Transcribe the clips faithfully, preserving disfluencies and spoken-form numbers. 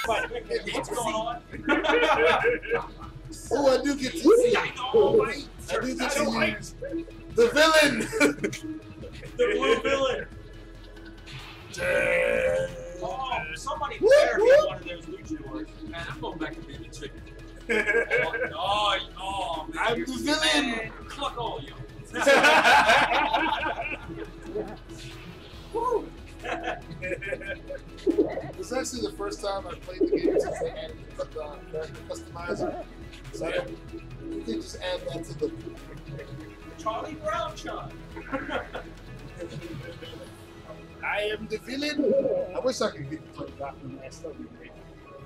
What's going on? Oh, I do get to see. I know, I do get to see the villain. The blue villain. Damn. Oh, somebody better get one of those luchadors. Man, I'm going back to being the chicken. Oh, oh, oh man. I'm the villain. Cluck all you. It's actually the first time I played the game since they added the character customizer. So I think they just add that to the Charlie Brown shot. I am the villain. I wish I could get to play Doctor Mass. That would be great.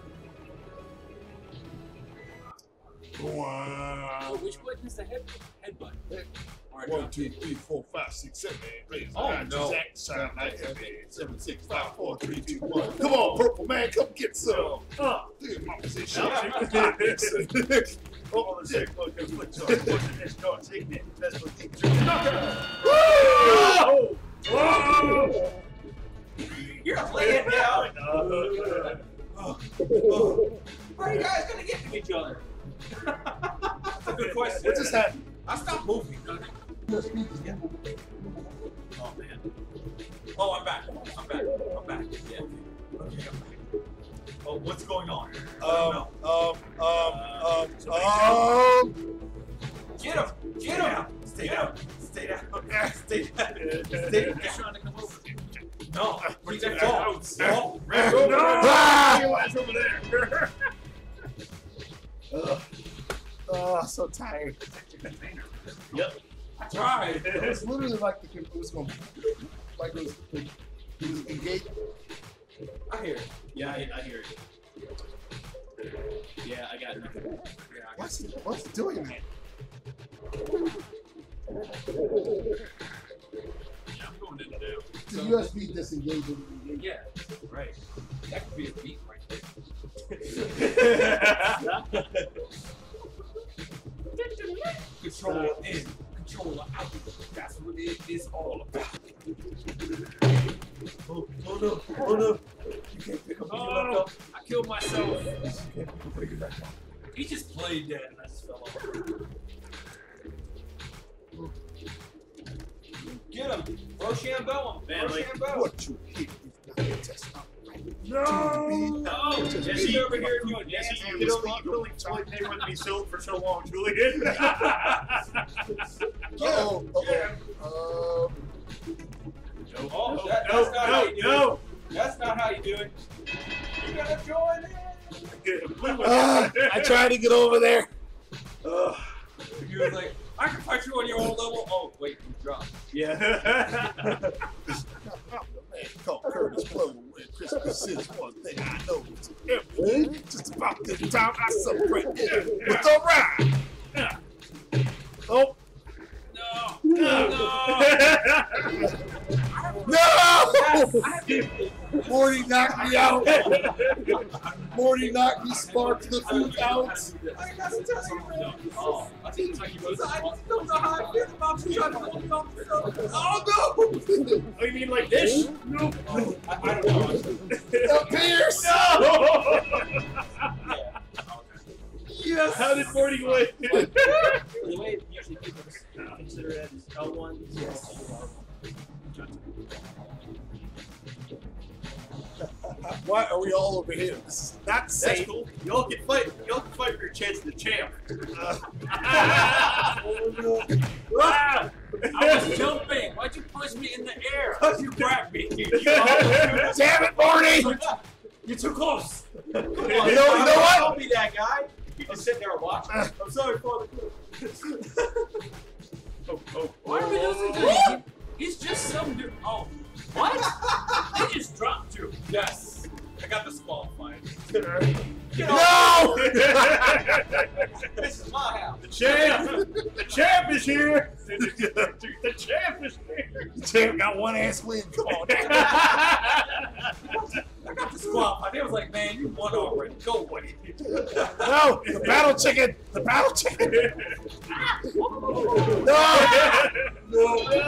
Wow. Oh, which button is the head headbutt? One, two, three, four, five, six, seven, eight, eight, oh, nine, no. Jack, shine like heavy. Seven, six, five, four, three, two, one. Come on, purple man, come get some. Uh, dude, my position. Oh, the shit, look, look, look, look, this door, take it. That's what keeps you. Whoa! Whoa! You're playing now. Oh, oh. How are you guys gonna get to each other? That's a good question. What just happened? I stopped moving. Yeah. Oh man. Oh, I'm back. I'm back. I'm back. Yeah. Okay, I'm back. Oh, what's going on? Um, um, um, um, uh, um. Get him! Get him! Stay down! Stay down! Stay down! Stay down! He's trying to come over. No, he's at fault. No, No! Ah! Over there. uh, oh, so tired. Yep. I tried. It was literally like the it was going, like it was, it was engaged. I hear it. Yeah, I, I hear it. Yeah, I got it. Yeah, I got what's it, what's it doing that? Yeah, I'm going in there. The U S B disengaging. Yeah, right. That could be a beat right there. Controller in, controller out. That's what it is all about. Oh, oh no, oh no. You can't pick up what you left up. I killed myself. He just played dead and I just fell off. Get him! Rochambeau him! Man, Rochambeau! What you hit is not a test. No! No! Jesse's over here doing Jesse, Jesse, you can only, you can only explain they wouldn't be sold for so long, Julian. Oh, okay. Um. No, oh, that, no, that's not no, how you do no. it. That's not how you do it. You gotta join in. Uh, I tried to get over there. Uh, He was like, I can fight you on your own level. Oh, wait, you dropped. yeah. I'm the man called Curtis Blow. When Christmas is one thing I know. It's everything. Just about this time I celebrate it with the ride. Oh. No. No. No. No! No. Morty knocked me out. Morty knocked me, sparked the food out. I got to tell you, man. Oh, I think it's like you both. I don't know how I feel about you trying to hold me off the show. Oh, no! Oh, you mean like this? No. Oh, I, I don't know. The Pierce! No! Yeah. Yes. How did Morty win? The way usually people consider it as L one. Yes. Why are we all over here? This is not That's safe. cool. Y'all can fight. Y'all can fight for your chance to champ. Uh, Ah! I was jumping. Why'd you push me in the air? Cause you grabbed me. You Damn it, Morty! You're too close. Come on, You know- you know what? Don't be that guy. You just sit there and watch. I'm sorry, Father. Oh, oh. Why are we losing to him? He's just some dude. Oh, what? They just dropped you. Yes. I got disqualified. Get No! This is my house. The champ! The champ is here! The champ is here! The champ got one ass win. Come on. I got disqualified. They was like, man, you won already. Go away. No! The battle chicken! The battle chicken! No! No!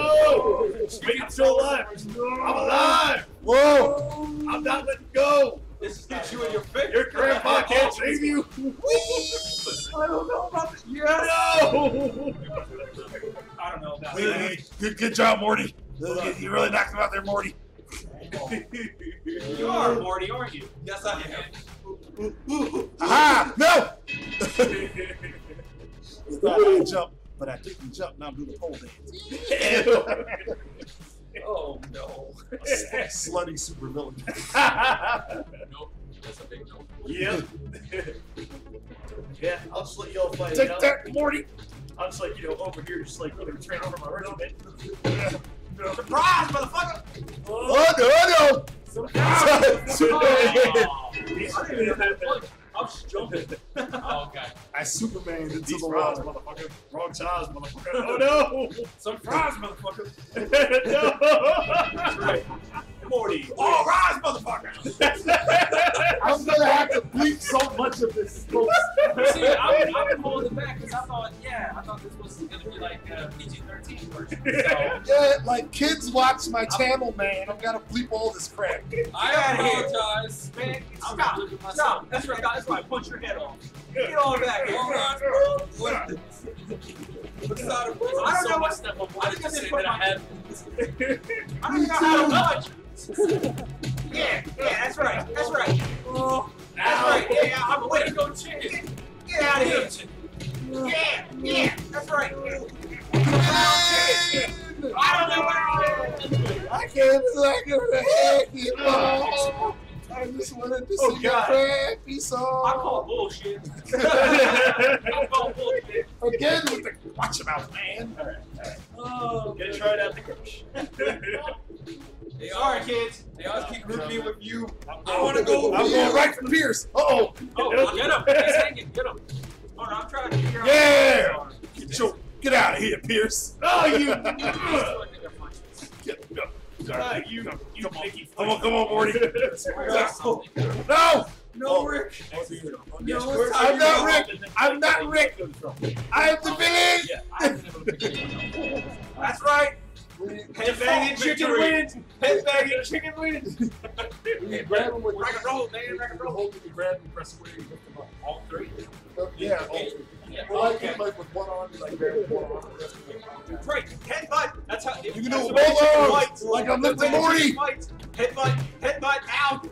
No! Make it still alive! I'm alive! Whoa! I'm not letting go! This is hit you in your face. Your grandpa can't save you. I don't know about this. Yes. No. I don't know about Hey, that. good, good job, Morty. You really knocked him out there, Morty. You are Morty, aren't you? Yes, I am. Aha! No! You thought I jump, but I didn't jump. Now I'm doing the pole dance. Oh no. A slutty super villain. Nope. That's a big no. Yep. Yeah, I'll just let y'all fight. Take you know? that, Morty. I'm just like, you know, over here, just like, you know, train over my regiment. Surprise, motherfucker! Oh, no, no! Surprise! I'm just jumping. Oh, okay. I Supermaned into These the fries, water. motherfucker. Wrong size, motherfucker. Oh no! Surprise, motherfucker! No! That's right. Morty. All rise, motherfucker! I'm gonna have to bleep so much of this. See, I've been, I've been holding it back because I thought, yeah, I thought this was going to be like a P G thirteen version. So, Yeah, like kids watch my channel, man. I've got to bleep all this crap. I apologize, man. Stop, stop. That's right. That's why I punch your head off. Get on back here. All right, bro. What? What's that? I don't know what step up. I just didn't put my head. I don't know how to punch. Yeah, yeah, that's right. That's right. Oh, that's right. Yeah, yeah. I'm way to go, chicken. Get out of here. Yeah, yeah, that's right. I don't know where I can't like a anymore. I just wanted to Oh, sing God. a crappy song. I call bullshit. I call bullshit. Again with the watch your mouth, man. Alright, alright. Oh, Gonna try it out the coach. they are kids. They always keep grouping me with you. I want to go. I'm going right for Pierce. Uh oh. Oh, get him. He's hanging. Get him. Oh, no, I'm trying to figure out. Yeah. Get, your, get out of here, Pierce. Oh, you! Get, go. Ah, you, you Come on. picky Come on, come on, Morty. No. No. No, Oh. Rick. No, where's I'm how not you Rick. I'm not Rick. I'm the villain. Yeah, I've been able to pick it up. That's right. Headbanging chicken wins. Headbanging chicken wins. You grab him with Rock and roll, man. Rock and roll. hold him, you grab him, press square, you lift him up. All three. Yeah, all three. Yeah. Well, like, Okay. like with one arm, you like grab with one arm. press square. Great. Headbutt. That's how. You can do that's it the with way both chicken arms, fights. like I'm That's the lifting way Morty. chicken fights. Headbutt. Headbutt. Ow.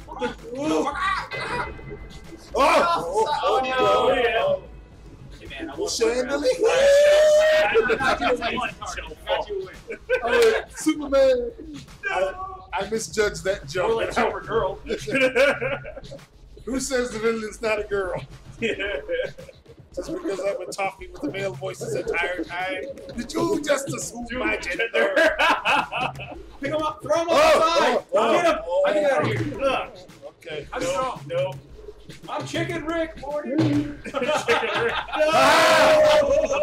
Oh, oh, Oh, no. Oh, yeah. Hey, man, I oh, want Chandelier. I got you a win. I got you a win. Oh, Superman. I, I misjudged that More joke. like Super Girl. Who says the villain's not a girl? Yeah. Just because I've been talking with the male voice this entire time. Did you just assume my gender? Pick him up. Throw him Oh, outside. oh, oh, Get him. oh. I get out of here. Ugh. Okay. I'm No, strong. no. I'm Chicken Rick, Morty. Chicken Rick. Ah!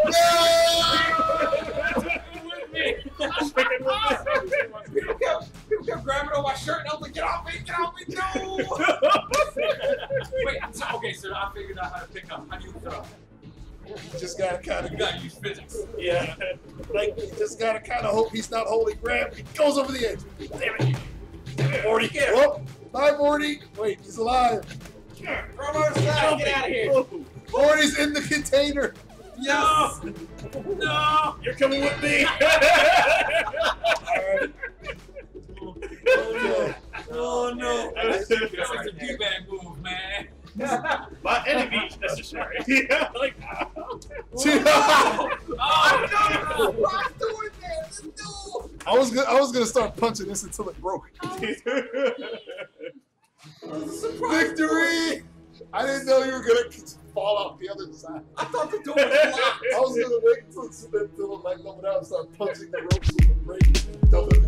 With me. Chicken with People kept, people kept grabbing on my shirt and I was like, get off me, get off me, no! Wait, so, okay, so I figured out how to pick up. How do you throw? You just gotta kind You of, gotta use physics. Yeah. like, you just gotta kind of hope he's not holding grab. He goes over the edge. Damn it. Damn it, Morty. Get him. Oh, bye, Morty. Wait, he's alive. Throw him on the side, get out of here. Morty's in the container. Yes! No! You're coming with me. All right. Okay. Oh no! That's That's like a D-bag move, man. By any means necessary. Yeah, like, Oh, no! Why doing that? Let's do it. I was gonna, I was gonna start punching this until it broke. Victory! I didn't know you were gonna fall off the other side. I thought the door was locked. I was gonna wait until until like coming out and start punching the ropes with the break. Double